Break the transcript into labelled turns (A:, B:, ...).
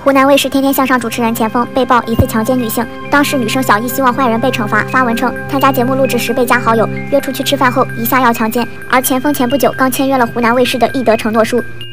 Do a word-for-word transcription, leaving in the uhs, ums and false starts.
A: 湖南卫视《天天向上》主持人钱枫被曝疑似强奸女性，当时女生小艺希望坏人被惩罚，发文称参加节目录制时被加好友，约出去吃饭后一下要强奸，而钱枫前不久刚签约了湖南卫视的艺德承诺书。